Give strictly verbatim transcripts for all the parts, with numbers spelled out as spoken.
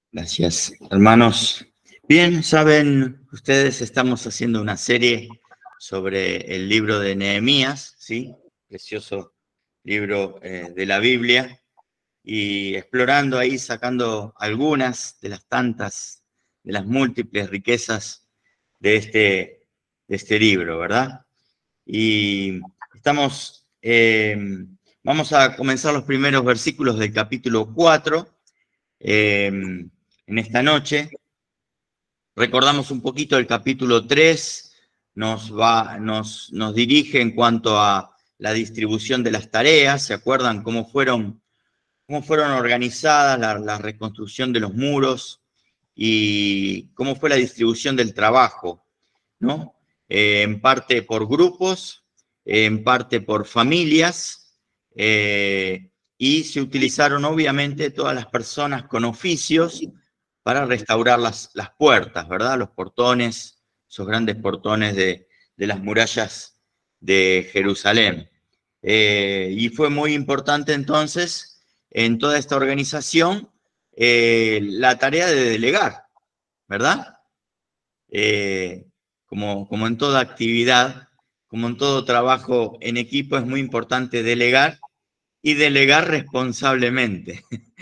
Gracias, hermanos. Bien, saben ustedes, estamos haciendo una serie sobre el libro de Nehemías, ¿sí? Precioso libro eh, de la Biblia, y explorando ahí, sacando algunas de las tantas, de las múltiples riquezas de este, de este libro, ¿verdad? Y estamos, eh, vamos a comenzar los primeros versículos del capítulo cuatro, eh, en esta noche. Recordamos un poquito el capítulo tres, nos, va, nos, nos dirige en cuanto a la distribución de las tareas. ¿Se acuerdan cómo fueron, cómo fueron organizadas la, la reconstrucción de los muros y cómo fue la distribución del trabajo, ¿no? Eh, en parte por grupos, eh, en parte por familias, eh, y se utilizaron obviamente todas las personas con oficios para restaurar las, las puertas, ¿verdad? Los portones, esos grandes portones de, de las murallas de Jerusalén. Eh, y fue muy importante entonces en toda esta organización eh, la tarea de delegar, ¿verdad? Eh, como, como en toda actividad, como en todo trabajo en equipo, es muy importante delegar y delegar responsablemente.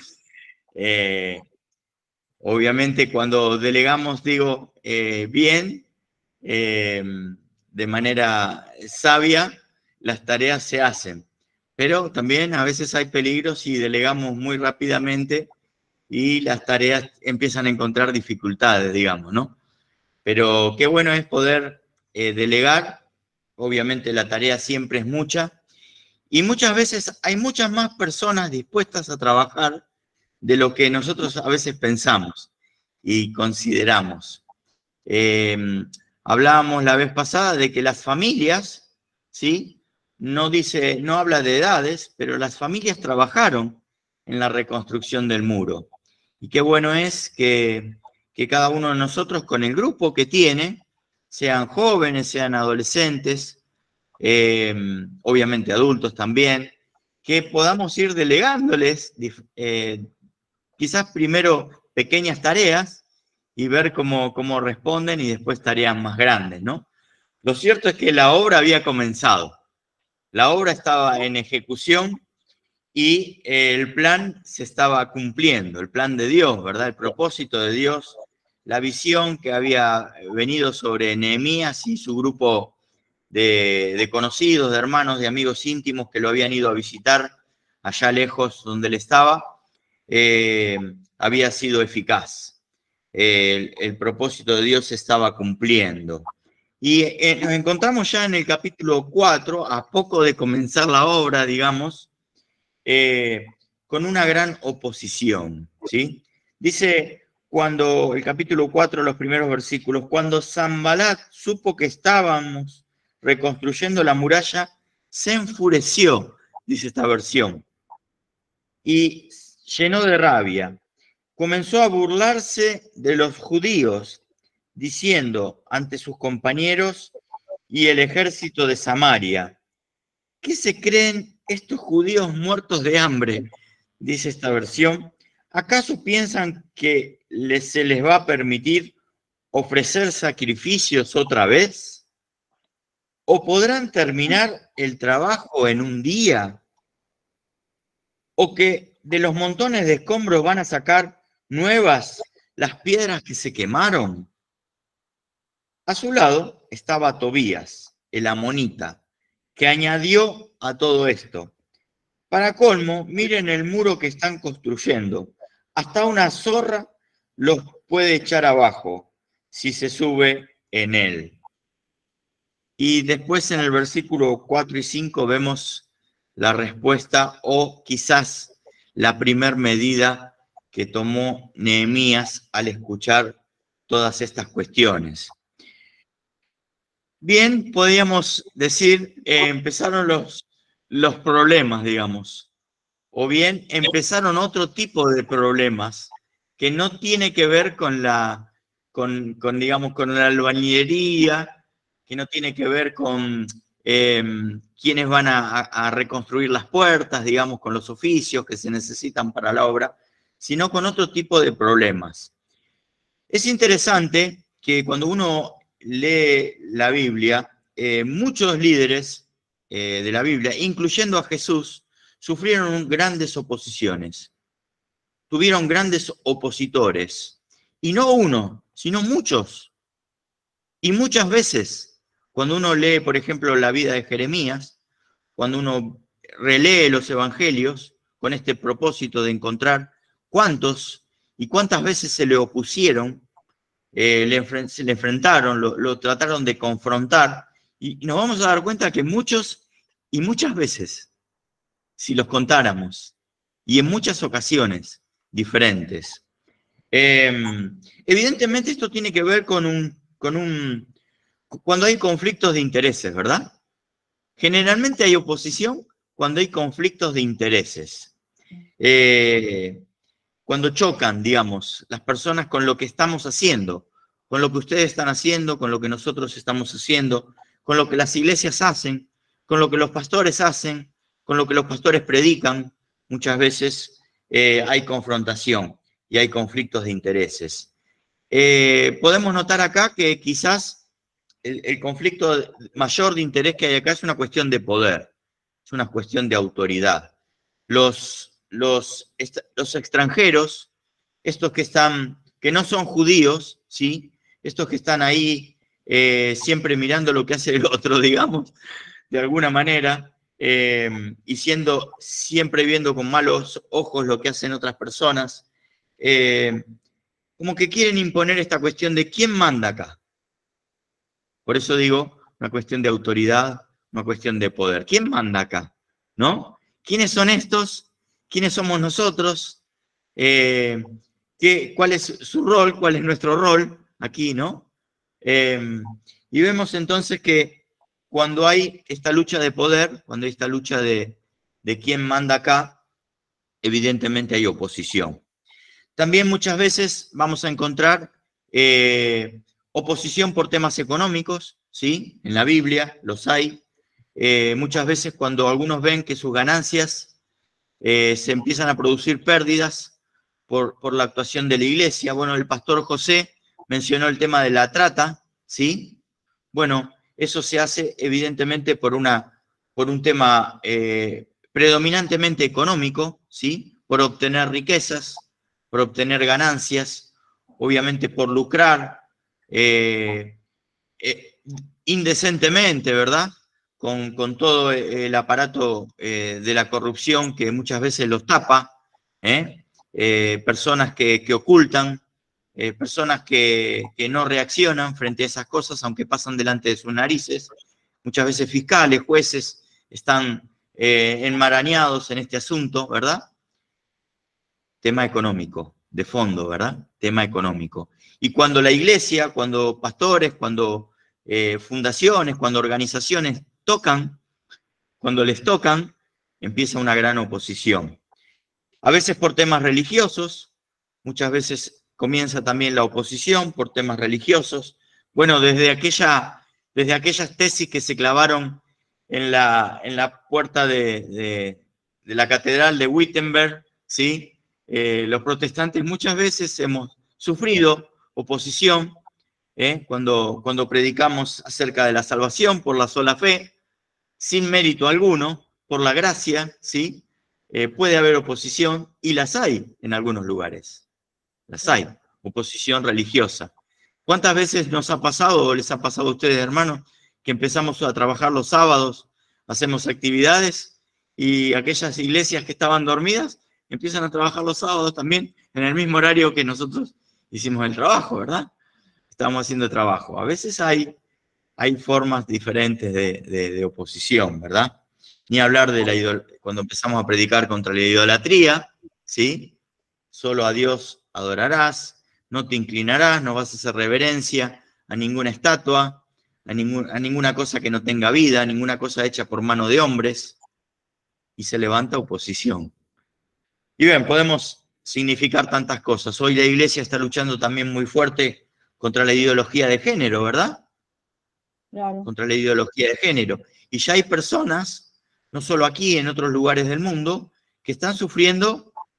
eh, Obviamente cuando delegamos, digo, eh, bien, eh, de manera sabia, las tareas se hacen. Pero también a veces hay peligros si delegamos muy rápidamente y las tareas empiezan a encontrar dificultades, digamos, ¿no? Pero qué bueno es poder eh, delegar. Obviamente la tarea siempre es mucha. Y muchas veces hay muchas más personas dispuestas a trabajar de lo que nosotros a veces pensamos y consideramos. Eh, hablábamos la vez pasada de que las familias, ¿sí? No dice, no habla de edades, pero las familias trabajaron en la reconstrucción del muro. Y qué bueno es que, que cada uno de nosotros, con el grupo que tiene, sean jóvenes, sean adolescentes, eh, obviamente adultos también, que podamos ir delegándoles eh, quizás primero pequeñas tareas y ver cómo, cómo responden y después tareas más grandes, ¿no? Lo cierto es que la obra había comenzado, la obra estaba en ejecución y el plan se estaba cumpliendo, el plan de Dios, ¿verdad? El propósito de Dios, la visión que había venido sobre Nehemías y su grupo de, de conocidos, de hermanos, de amigos íntimos que lo habían ido a visitar allá lejos donde él estaba, eh, había sido eficaz. El, el propósito de Dios se estaba cumpliendo. Y eh, nos encontramos ya en el capítulo cuatro, a poco de comenzar la obra, digamos, eh, con una gran oposición, ¿sí? Dice, cuando el capítulo cuatro, los primeros versículos, cuando Sanbalat supo que estábamos reconstruyendo la muralla, se enfureció, dice esta versión, y llenó de rabia. Comenzó a burlarse de los judíos, diciendo ante sus compañeros y el ejército de Samaria: ¿qué se creen estos judíos muertos de hambre? Dice esta versión. ¿Acaso piensan que les, se les va a permitir ofrecer sacrificios otra vez? ¿O podrán terminar el trabajo en un día? ¿O que de los montones de escombros van a sacar nuevas las piedras que se quemaron? A su lado estaba Tobías, el amonita, que añadió a todo esto: para colmo, miren el muro que están construyendo. Hasta una zorra los puede echar abajo si se sube en él. Y después en el versículo cuatro y cinco vemos la respuesta, o quizás la primer medida que tomó Nehemías al escuchar todas estas cuestiones. Bien, podríamos decir, eh, empezaron los, los problemas, digamos. O bien empezaron otro tipo de problemas que no tiene que ver con la, con, con digamos, con la albañilería, que no tiene que ver con eh, quiénes van a, a reconstruir las puertas, digamos, con los oficios que se necesitan para la obra, sino con otro tipo de problemas. Es interesante que cuando uno lee la Biblia, eh, muchos líderes eh, de la Biblia, incluyendo a Jesús, sufrieron grandes oposiciones, tuvieron grandes opositores, y no uno, sino muchos. Y muchas veces, cuando uno lee, por ejemplo, la vida de Jeremías, cuando uno relee los evangelios con este propósito de encontrar cuántos y cuántas veces se le opusieron, eh, le enfren- se le enfrentaron, lo, lo trataron de confrontar, y, y nos vamos a dar cuenta que muchos y muchas veces, si los contáramos, y en muchas ocasiones diferentes. Eh, evidentemente esto tiene que ver con un, con un, cuando hay conflictos de intereses, ¿verdad? Generalmente hay oposición cuando hay conflictos de intereses. Eh, cuando chocan, digamos, las personas con lo que estamos haciendo, con lo que ustedes están haciendo, con lo que nosotros estamos haciendo, con lo que las iglesias hacen, con lo que los pastores hacen, con lo que los pastores predican, muchas veces eh, hay confrontación y hay conflictos de intereses. Eh, podemos notar acá que quizás el, el conflicto mayor de interés que hay acá es una cuestión de poder, es una cuestión de autoridad. Los, los, los extranjeros, estos que están, que no son judíos, ¿sí? Estos que están ahí eh, siempre mirando lo que hace el otro, digamos, de alguna manera, eh, y siendo, siempre viendo con malos ojos lo que hacen otras personas, eh, como que quieren imponer esta cuestión de quién manda acá. Por eso digo, una cuestión de autoridad, una cuestión de poder. ¿Quién manda acá? ¿No? ¿Quiénes son estos? ¿Quiénes somos nosotros? Eh, ¿qué, ¿Cuál es su rol? ¿Cuál es nuestro rol aquí, no? Eh, y vemos entonces que cuando hay esta lucha de poder, cuando hay esta lucha de, de quién manda acá, evidentemente hay oposición. También muchas veces vamos a encontrar eh, oposición por temas económicos, ¿sí? En la Biblia los hay. Eh, muchas veces cuando algunos ven que sus ganancias eh, se empiezan a producir pérdidas por, por la actuación de la iglesia. Bueno, el pastor José mencionó el tema de la trata, ¿sí? Bueno, eso se hace evidentemente por, una, por un tema eh, predominantemente económico, ¿sí? Por obtener riquezas, por obtener ganancias, obviamente por lucrar eh, eh, indecentemente, ¿verdad? Con, con todo el aparato eh, de la corrupción que muchas veces los tapa, ¿eh? Eh, personas que, que ocultan, eh, personas que, que no reaccionan frente a esas cosas, aunque pasan delante de sus narices. Muchas veces fiscales, jueces están eh, enmarañados en este asunto, ¿verdad? Tema económico, de fondo, ¿verdad? Tema económico. Y cuando la iglesia, cuando pastores, cuando eh, fundaciones, cuando organizaciones tocan, cuando les tocan, empieza una gran oposición. A veces por temas religiosos, muchas veces comienza también la oposición por temas religiosos. Bueno, desde, aquella, desde aquellas tesis que se clavaron en la, en la puerta de, de, de la catedral de Wittenberg, ¿sí? Eh, los protestantes muchas veces hemos sufrido oposición ¿eh? cuando, cuando predicamos acerca de la salvación por la sola fe, sin mérito alguno, por la gracia, ¿sí? Eh, puede haber oposición, y las hay en algunos lugares. Las hay, oposición religiosa. ¿Cuántas veces nos ha pasado, o les ha pasado a ustedes, hermanos, que empezamos a trabajar los sábados, hacemos actividades, y aquellas iglesias que estaban dormidas empiezan a trabajar los sábados también en el mismo horario que nosotros hicimos el trabajo, ¿verdad? Estamos haciendo trabajo. A veces hay, hay formas diferentes de, de, de oposición, ¿verdad? Ni hablar de la idol cuando empezamos a predicar contra la idolatría, ¿sí? Solo a Dios adorarás, no te inclinarás, no vas a hacer reverencia a ninguna estatua, a, ningún, a ninguna cosa que no tenga vida, a ninguna cosa hecha por mano de hombres, y se levanta oposición. Y bien, podemos significar tantas cosas. Hoy la iglesia está luchando también muy fuerte contra la ideología de género, ¿verdad? Claro. Contra la ideología de género. Y ya hay personas, no solo aquí, en otros lugares del mundo, que están sufriendo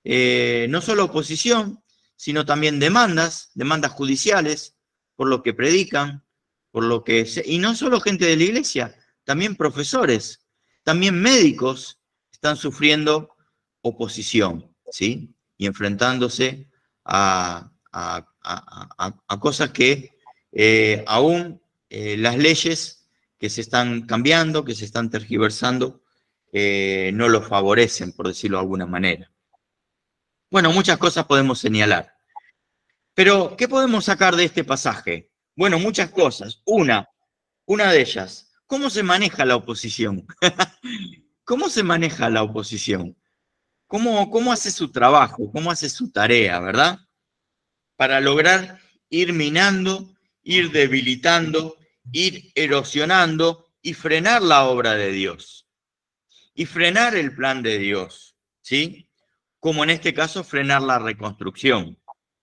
eh, no solo oposición, sino también demandas, demandas judiciales, por lo que predican, por lo que se, y no solo gente de la iglesia, también profesores, también médicos están sufriendo oposición, ¿sí? Y enfrentándose a, a, a, a, a cosas que eh, aún eh, las leyes que se están cambiando, que se están tergiversando, eh, no lo favorecen, por decirlo de alguna manera. Bueno, muchas cosas podemos señalar. Pero, ¿qué podemos sacar de este pasaje? Bueno, muchas cosas. Una, una de ellas, ¿cómo se maneja la oposición? ¿Cómo se maneja la oposición? ¿Cómo, cómo hace su trabajo? ¿Cómo hace su tarea, verdad? Para lograr ir minando, ir debilitando, ir erosionando y frenar la obra de Dios. Y frenar el plan de Dios, ¿sí? Como en este caso, frenar la reconstrucción.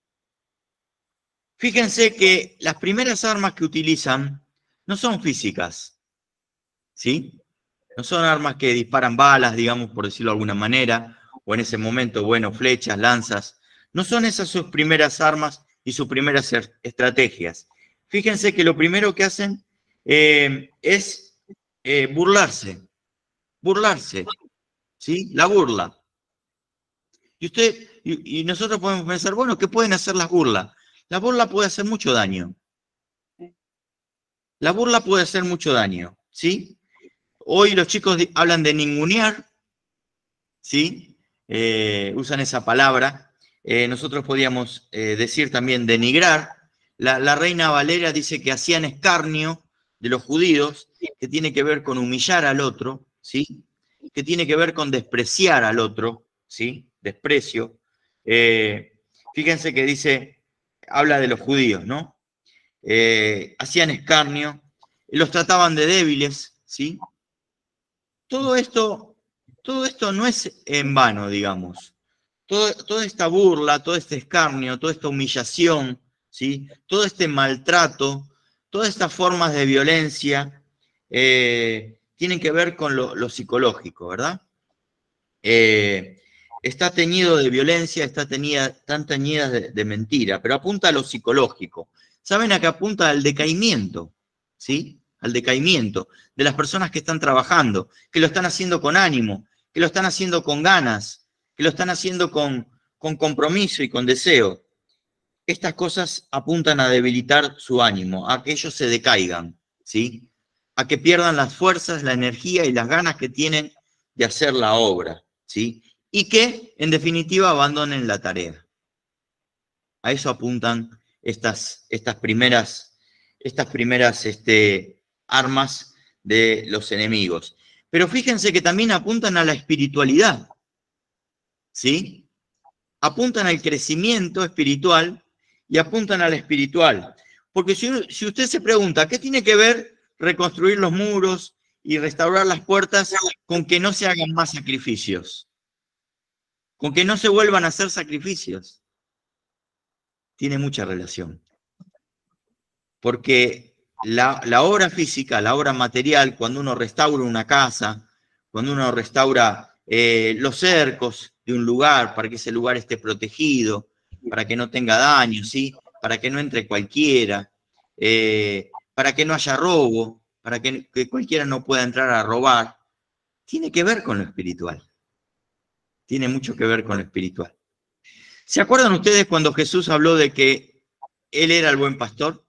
Fíjense que las primeras armas que utilizan no son físicas, ¿sí? No son armas que disparan balas, digamos, por decirlo de alguna manera, o en ese momento, bueno, flechas, lanzas. No son esas sus primeras armas y sus primeras estrategias. Fíjense que lo primero que hacen eh, es eh, burlarse, burlarse, ¿sí? La burla. Y usted, y, y nosotros podemos pensar, bueno, ¿qué pueden hacer las burlas? La burla puede hacer mucho daño. La burla puede hacer mucho daño, ¿sí? Hoy los chicos hablan de ningunear, ¿sí? Eh, usan esa palabra. Eh, nosotros podríamos eh, decir también denigrar. La, la Reina Valera dice que hacían escarnio de los judíos, que tiene que ver con humillar al otro, ¿sí? Que tiene que ver con despreciar al otro, ¿sí? Desprecio. Eh, fíjense que dice, habla de los judíos, ¿no? Eh, hacían escarnio, los trataban de débiles, ¿sí? Todo esto, todo esto no es en vano, digamos. Todo, toda esta burla, todo este escarnio, toda esta humillación, ¿sí? Todo este maltrato, todas estas formas de violencia eh, tienen que ver con lo, lo psicológico, ¿verdad? Eh, está teñido de violencia, está teñida, están teñidas de, de mentira, pero apunta a lo psicológico. ¿Saben a qué apunta? Al decaimiento, ¿sí? Al decaimiento de las personas que están trabajando, que lo están haciendo con ánimo, que lo están haciendo con ganas, que lo están haciendo con, con compromiso y con deseo. Estas cosas apuntan a debilitar su ánimo, a que ellos se decaigan, ¿sí? A que pierdan las fuerzas, la energía y las ganas que tienen de hacer la obra, ¿sí? Y que, en definitiva, abandonen la tarea. A eso apuntan estas, estas primeras, estas primeras este, armas de los enemigos. Pero fíjense que también apuntan a la espiritualidad, ¿sí? Apuntan al crecimiento espiritual y apuntan a la espiritual. Porque si, si usted se pregunta, ¿qué tiene que ver reconstruir los muros y restaurar las puertas con que no se hagan más sacrificios? Con que no se vuelvan a hacer sacrificios. Tiene mucha relación. Porque la, la obra física, la obra material, cuando uno restaura una casa, cuando uno restaura eh, los cercos de un lugar para que ese lugar esté protegido, para que no tenga daño, ¿sí? Para que no entre cualquiera, eh, para que no haya robo, para que, que cualquiera no pueda entrar a robar, tiene que ver con lo espiritual. Tiene mucho que ver con lo espiritual. ¿Se acuerdan ustedes cuando Jesús habló de que Él era el buen pastor?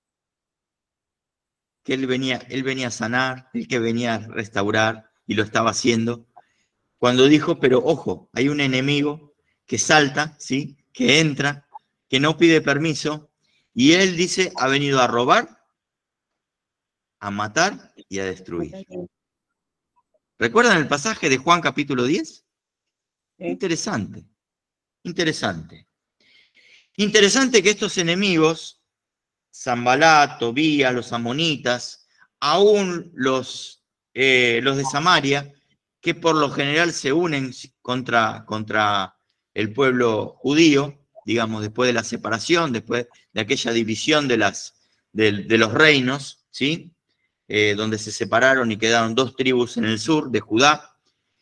Que Él venía, él venía a sanar, Él que venía a restaurar y lo estaba haciendo. Cuando dijo, pero ojo, hay un enemigo que salta, ¿sí? Que entra, que no pide permiso, y Él dice, ha venido a robar, a matar y a destruir. ¿Recuerdan el pasaje de Juan capítulo diez? Interesante, interesante. Interesante que estos enemigos, Sanbalat, Tobías, los amonitas, aún los, eh, los de Samaria, que por lo general se unen contra, contra el pueblo judío, digamos, después de la separación, después de aquella división de, las, de, de los reinos, ¿sí? Eh, donde se separaron y quedaron dos tribus en el sur de Judá,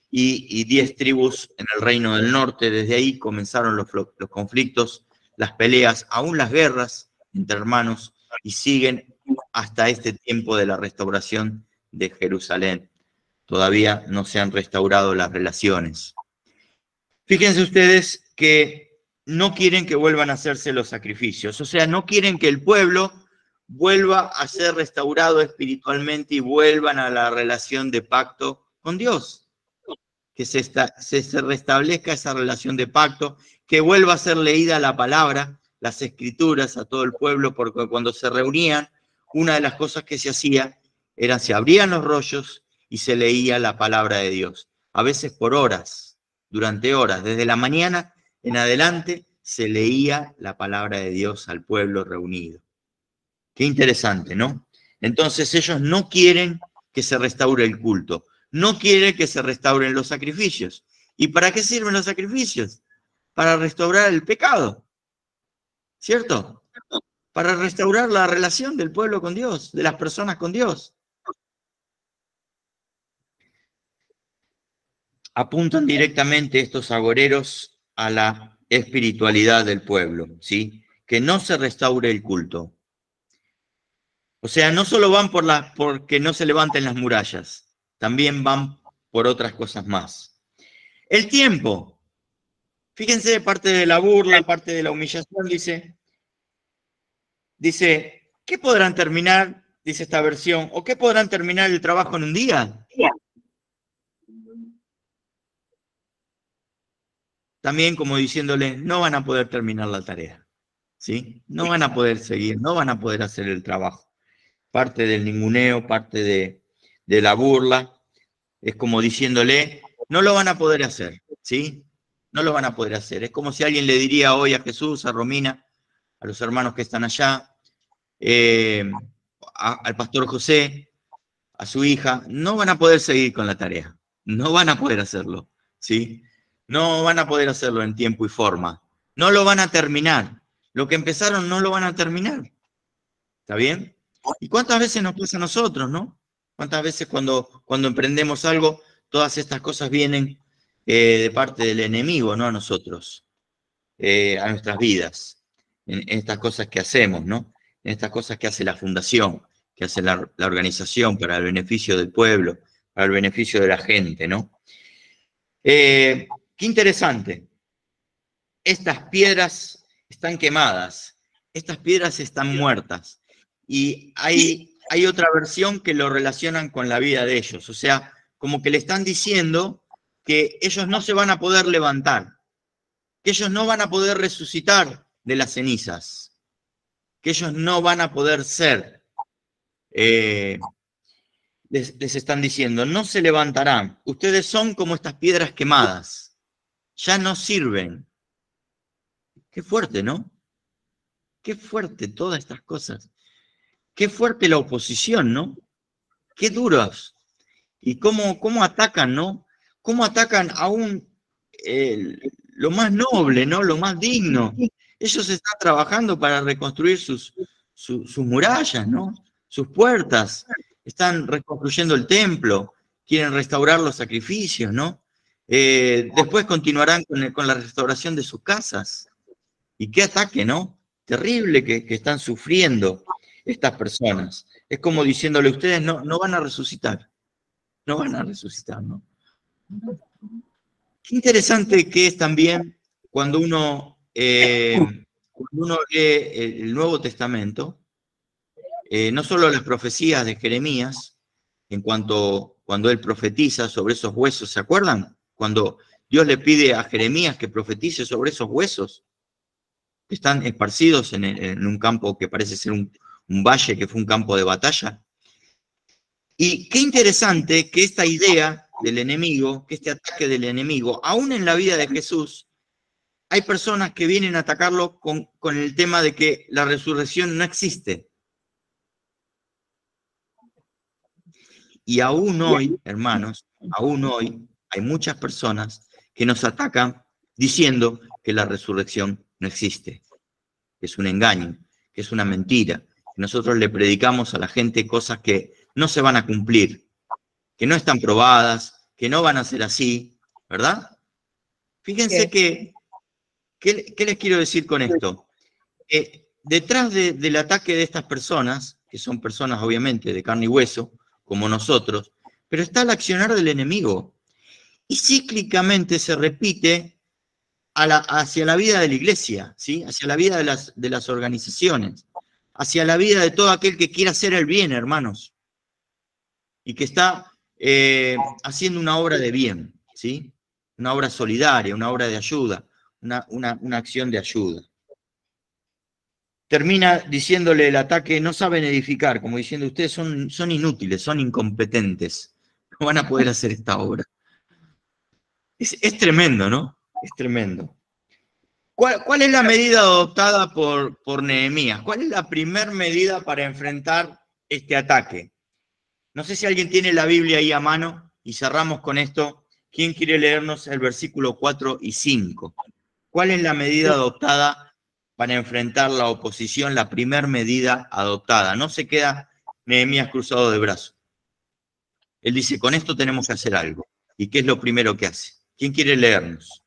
y, y diez tribus en el reino del norte. Desde ahí comenzaron los, los conflictos, las peleas, aún las guerras entre hermanos, y siguen hasta este tiempo de la restauración de Jerusalén. Todavía no se han restaurado las relaciones. Fíjense ustedes que no quieren que vuelvan a hacerse los sacrificios, o sea, no quieren que el pueblo vuelva a ser restaurado espiritualmente y vuelvan a la relación de pacto con Dios. Que se, esta, se, se restablezca esa relación de pacto, que vuelva a ser leída la palabra, las escrituras a todo el pueblo, porque cuando se reunían, una de las cosas que se hacía era se abrían los rollos y se leía la palabra de Dios, a veces por horas, durante horas, desde la mañana en adelante se leía la palabra de Dios al pueblo reunido. Qué interesante, ¿no? Entonces ellos no quieren que se restaure el culto, no quieren que se restauren los sacrificios. ¿Y para qué sirven los sacrificios? Para restaurar el pecado, ¿cierto? Para restaurar la relación del pueblo con Dios, de las personas con Dios. Apuntan directamente estos agoreros a la espiritualidad del pueblo, ¿sí? Que no se restaure el culto. O sea, no solo van por la, porque no se levanten las murallas, también van por otras cosas más. El tiempo. Fíjense, parte de la burla, parte de la humillación, dice, dice, ¿qué podrán terminar, dice esta versión, o qué podrán terminar el trabajo en un día? También como diciéndole, no van a poder terminar la tarea, ¿sí? No van a poder seguir, no van a poder hacer el trabajo. Parte del ninguneo, parte de, de la burla, es como diciéndole, no lo van a poder hacer, ¿sí? No lo van a poder hacer. Es como si alguien le diría hoy a Jesús, a Romina, a los hermanos que están allá, eh, a, al pastor José, a su hija, no van a poder seguir con la tarea, no van a poder hacerlo, ¿sí? No van a poder hacerlo en tiempo y forma, no lo van a terminar, lo que empezaron no lo van a terminar, ¿está bien? ¿Y cuántas veces nos pasa a nosotros, no? ¿Cuántas veces cuando, cuando emprendemos algo, todas estas cosas vienen eh, de parte del enemigo, no a nosotros, eh, a nuestras vidas, en, en estas cosas que hacemos, ¿no? En estas cosas que hace la fundación, que hace la, la organización para el beneficio del pueblo, para el beneficio de la gente, ¿no? Eh, qué interesante. Estas piedras están quemadas, estas piedras están muertas. Y hay, hay otra versión que lo relacionan con la vida de ellos. O sea, como que le están diciendo que ellos no se van a poder levantar, que ellos no van a poder resucitar de las cenizas, que ellos no van a poder ser. Eh, les, les están diciendo, no se levantarán. Ustedes son como estas piedras quemadas. Ya no sirven. Qué fuerte, ¿no? Qué fuerte todas estas cosas. Qué fuerte la oposición, ¿no? Qué duros. Y cómo, cómo atacan, ¿no? Cómo atacan aún eh, lo más noble, ¿no? Lo más digno. Ellos están trabajando para reconstruir sus, su, sus murallas, ¿no? Sus puertas. Están reconstruyendo el templo. Quieren restaurar los sacrificios, ¿no? Eh, después continuarán con, el, con la restauración de sus casas. Y qué ataque, ¿no? Terrible que, que están sufriendo estas personas. Es como diciéndole, ustedes no, no van a resucitar. No van a resucitar, ¿no? Qué interesante que es también cuando uno, eh, cuando uno lee el Nuevo Testamento, eh, no solo las profecías de Jeremías, en cuanto cuando él profetiza sobre esos huesos, ¿se acuerdan? Cuando Dios le pide a Jeremías que profetice sobre esos huesos, que están esparcidos en, en un campo que parece ser un, un valle, que fue un campo de batalla. Y qué interesante que esta idea del enemigo, que este ataque del enemigo, aún en la vida de Jesús, hay personas que vienen a atacarlo con, con el tema de que la resurrección no existe. Y aún hoy, hermanos, aún hoy hay muchas personas que nos atacan diciendo que la resurrección no existe, que es un engaño, que es una mentira. Nosotros le predicamos a la gente cosas que no se van a cumplir, que no están probadas, que no van a ser así, ¿verdad? Fíjense Sí. que, ¿qué, qué les quiero decir con esto? Eh, detrás de, del ataque de estas personas, que son personas obviamente de carne y hueso, como nosotros, pero está el accionar del enemigo. Y cíclicamente se repite a la, hacia la vida de la iglesia, ¿sí? Hacia la vida de las, de las organizaciones, hacia la vida de todo aquel que quiera hacer el bien, hermanos, y que está eh, haciendo una obra de bien, ¿sí? Una obra solidaria, una obra de ayuda, una, una, una acción de ayuda. Termina diciéndole el ataque, no saben edificar, como diciendo, ustedes son, son inútiles, son incompetentes, no van a poder hacer esta obra. Es, es tremendo, ¿no? Es tremendo. ¿Cuál, ¿Cuál es la medida adoptada por, por Nehemías? ¿Cuál es la primera medida para enfrentar este ataque? No sé si alguien tiene la Biblia ahí a mano y cerramos con esto. ¿Quién quiere leernos el versículo cuatro y cinco? ¿Cuál es la medida adoptada para enfrentar la oposición? La primera medida adoptada. No se queda Nehemías cruzado de brazos. Él dice, con esto tenemos que hacer algo. ¿Y qué es lo primero que hace? ¿Quién quiere leernos?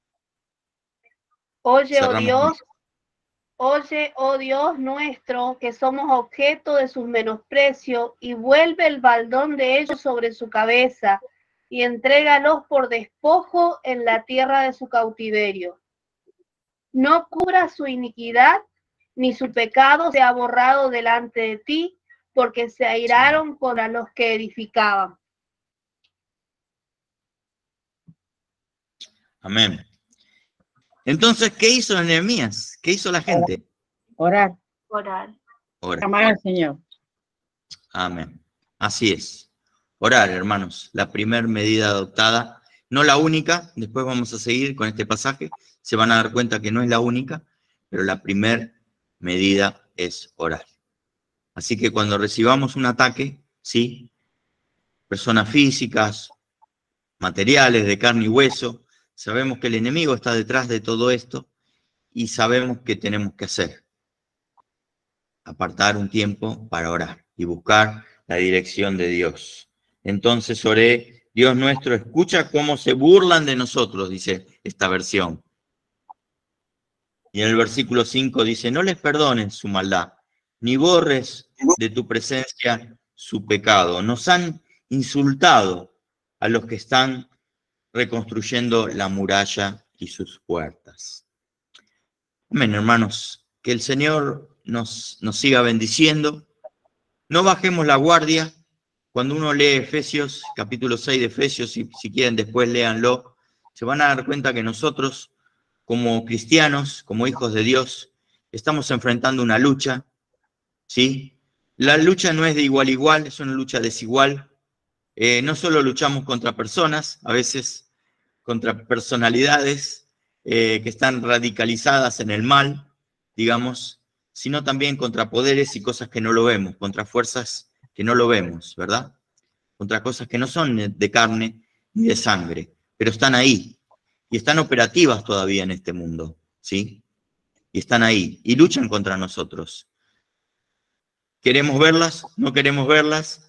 Oye, oh Cerramos. Dios, oye, oh Dios nuestro, que somos objeto de su menosprecio, y vuelve el baldón de ellos sobre su cabeza, y entrégalos por despojo en la tierra de su cautiverio. No cubra su iniquidad, ni su pecado sea borrado delante de ti, porque se airaron contra los que edificaban. Amén. Entonces, ¿qué hizo Nehemías? ¿Qué hizo la gente? Orar. Orar. Orar. Amar al Señor. Amén. Así es. Orar, hermanos. La primera medida adoptada, no la única, después vamos a seguir con este pasaje, se van a dar cuenta que no es la única, pero la primera medida es orar. Así que cuando recibamos un ataque, ¿sí? Personas físicas, materiales de carne y hueso, sabemos que el enemigo está detrás de todo esto y sabemos qué tenemos que hacer. Apartar un tiempo para orar y buscar la dirección de Dios. Entonces oré, Dios nuestro, escucha cómo se burlan de nosotros, dice esta versión. Y en el versículo cinco dice, no les perdones su maldad, ni borres de tu presencia su pecado. Nos han insultado a los que están reconstruyendo la muralla y sus puertas. Amén, hermanos. Que el Señor nos, nos siga bendiciendo. No bajemos la guardia. Cuando uno lee Efesios, capítulo seis de Efesios, si, si quieren después léanlo, se van a dar cuenta que nosotros, como cristianos, como hijos de Dios, estamos enfrentando una lucha, ¿sí? La lucha no es de igual a igual, es una lucha desigual. Eh, no solo luchamos contra personas, a veces contra personalidades eh, que están radicalizadas en el mal, digamos, sino también contra poderes y cosas que no lo vemos, contra fuerzas que no lo vemos, ¿verdad? Contra cosas que no son de carne ni de sangre, pero están ahí y están operativas todavía en este mundo, ¿sí? Y están ahí y luchan contra nosotros. ¿Queremos verlas? ¿No queremos verlas?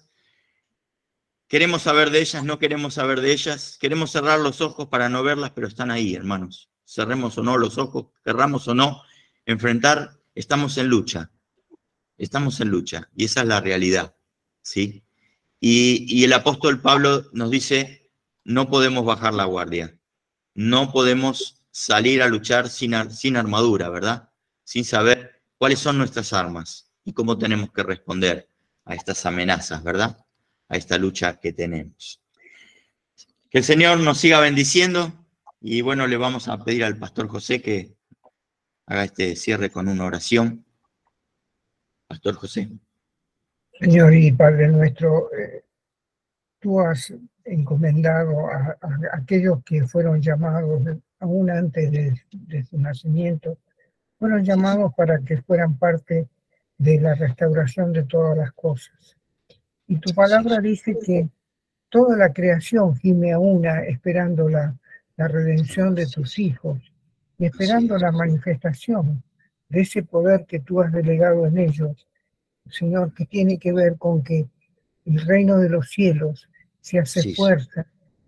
Queremos saber de ellas, no queremos saber de ellas. Queremos cerrar los ojos para no verlas, pero están ahí, hermanos. Cerremos o no los ojos, querramos o no enfrentar, estamos en lucha. Estamos en lucha y esa es la realidad, ¿sí? Y, y el apóstol Pablo nos dice, no podemos bajar la guardia. No podemos salir a luchar sin, sin armadura, ¿verdad? Sin saber cuáles son nuestras armas y cómo tenemos que responder a estas amenazas, ¿verdad? A esta lucha que tenemos. Que el Señor nos siga bendiciendo y bueno, le vamos a pedir al pastor José que haga este cierre con una oración. Pastor José. Señor y Padre nuestro, eh, tú has encomendado a, a aquellos que fueron llamados aún antes de, de su nacimiento, fueron llamados para que fueran parte de la restauración de todas las cosas. Y tu palabra dice que toda la creación gime a una esperando la, la redención de tus hijos y esperando la manifestación de ese poder que tú has delegado en ellos, Señor, que tiene que ver con que el reino de los cielos se hace Sí. fuerza,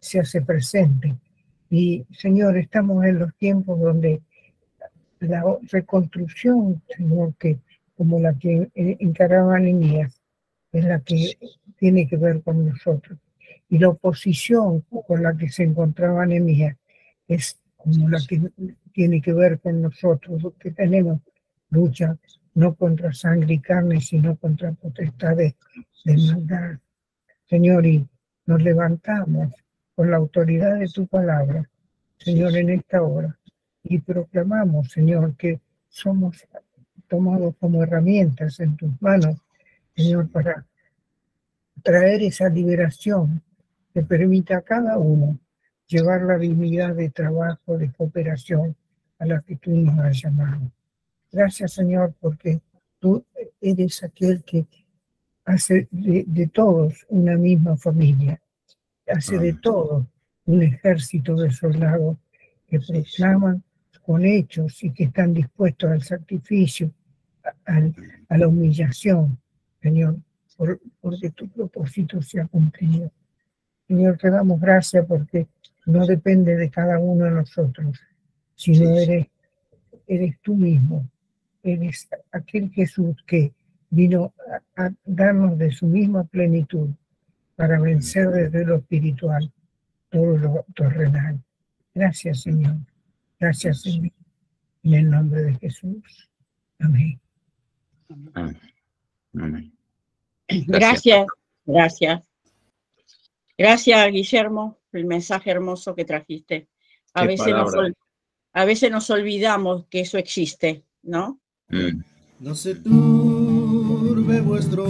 se hace presente. Y, Señor, estamos en los tiempos donde la reconstrucción, Señor, que como la que encaraba Nehemías, es la que tiene que ver con nosotros. Y la oposición con la que se encontraba Nehemías es como la que tiene que ver con nosotros, que tenemos lucha no contra sangre y carne, sino contra potestades de maldad. Señor, y nos levantamos con la autoridad de tu palabra, Señor, en esta hora, y proclamamos, Señor, que somos tomados como herramientas en tus manos, Señor, para traer esa liberación que permita a cada uno llevar la dignidad de trabajo, de cooperación a la que tú nos has llamado. Gracias, Señor, porque tú eres aquel que hace de, de todos una misma familia, hace de todos un ejército de soldados que proclaman con hechos y que están dispuestos al sacrificio, a, a la humillación, Señor, por, porque tu propósito se ha cumplido. Señor, te damos gracias porque no depende de cada uno de nosotros, sino eres, eres tú mismo, eres aquel Jesús que vino a, a darnos de su misma plenitud para vencer desde lo espiritual todo lo terrenal. Gracias, Señor. Gracias, Señor. En el nombre de Jesús. Amén. Amén. Amén. Gracias, gracias. Gracias, Guillermo, por el mensaje hermoso que trajiste. A veces, nos, a veces nos olvidamos que eso existe, ¿no? Mm. No se turbe vuestro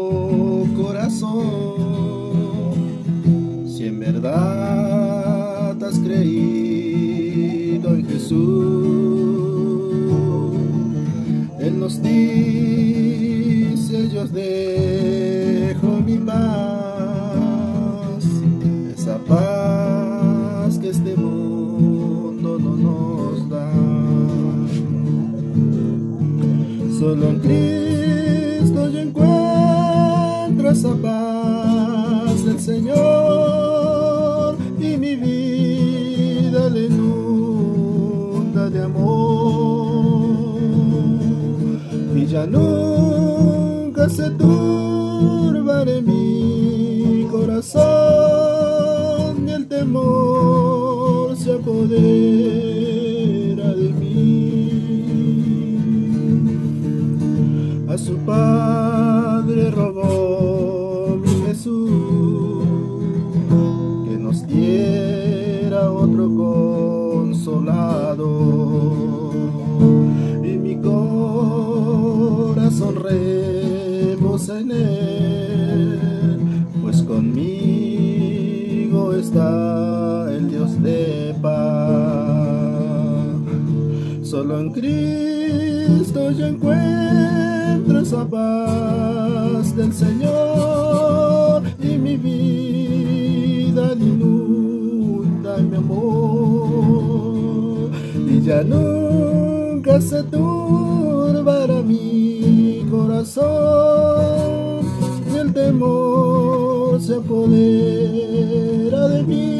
corazón, si en verdad has creído en Jesús. Él nos dice: yo os dejo mi paz, esa paz que este mundo no nos da. Solo en Cristo yo encuentro esa paz del Señor, y mi vida le inunda de amor, y ya nunca se turbará mi corazón, ni el temor se apodera de mí. A su Padre rogó mi Jesús que nos diera otro consolador, y mi corazón reposa en él, pues conmigo está el Dios de paz. Solo en Cristo yo encuentro esa paz del Señor, y mi vida inunda mi amor, y ya nunca se turbará mi corazón, ni el temor se apodera de mí.